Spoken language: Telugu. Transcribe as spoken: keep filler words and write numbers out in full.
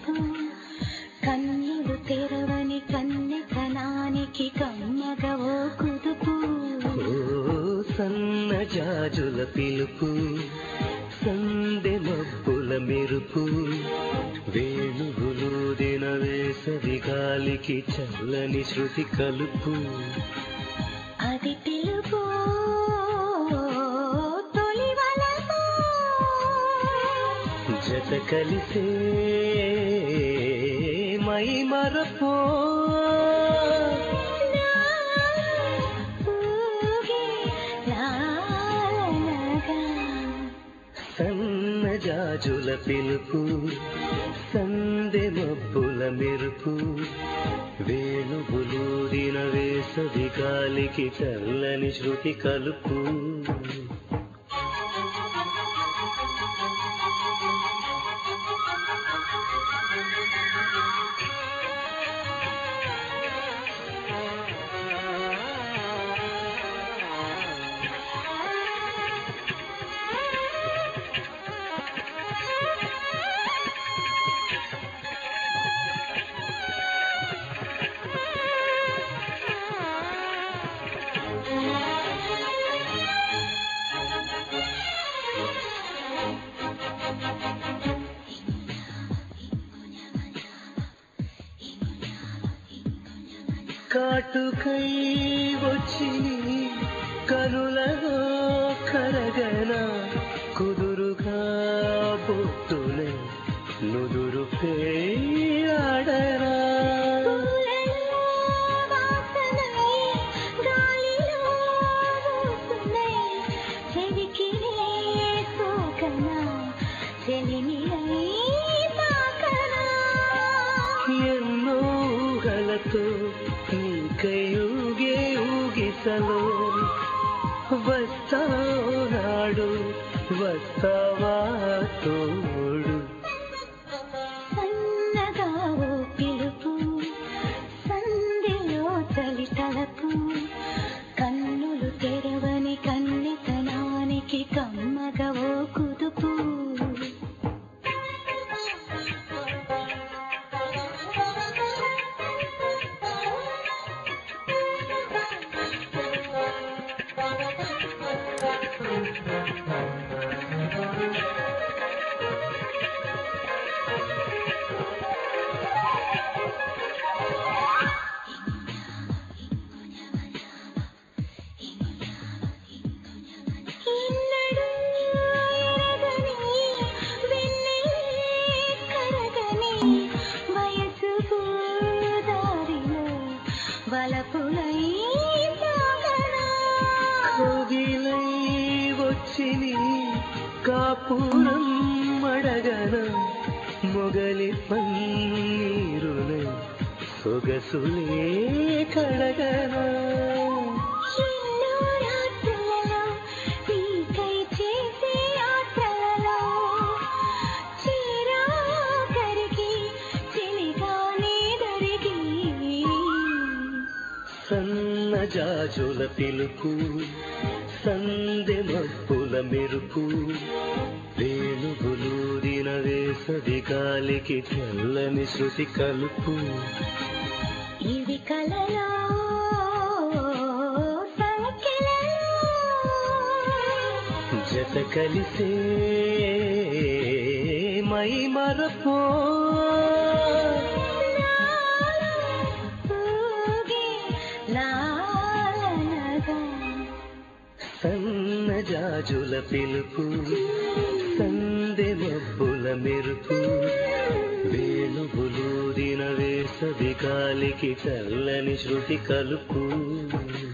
తలపు కన్నులు తెరవని కన్నెతనానికి కమ్మగా ఓ కుదుపు సన్న జాజుల పిలుపు సందె మబ్బుల మెరుపు వేణుగులూదిన వేసవి గాలికి చల్లని శృతి కలుపు అది తెలుపు తొలి వలపు జత కలిసే మై మరపో సన్న జాజుల పిలుపు సందె మబ్బుల మెరుపు వేణుగులూదిన వేసవి గాలికి చల్లని శృతి కలుపు కాటుకై వచ్చి కనులలో కరగన కుదురుగా బొట్టునే నుదురు పేడరా ఎన్నో ఊహలతో నీకై ఊగే ఊగిసలో వస్తావు నాడు వస్తావా తోడు సన్నగా ఓ పిలుపు సంధిలో చలి తలపు కన్నులు తెరవని కన్నెతనానికి కమ్మగా ఓ కుదుపు కోగిలై వచ్చిని కాపురం మడగన మొగలి పన్నీరునే సొగసులే కడగన సన్న జాజుల పిలుపు సందె మబ్బుల మెరుపు వేణుగులూదిన వేసవి గాలికి చల్లని శృతి కలుపు ఇవి కలలో జత కలిసే మై మరపో సన్న జాజుల పిలుపు సందె మబ్బుల మెరుపు వేణుగులూదిన వేసవి గాలికి చల్లని శృతి కలుపు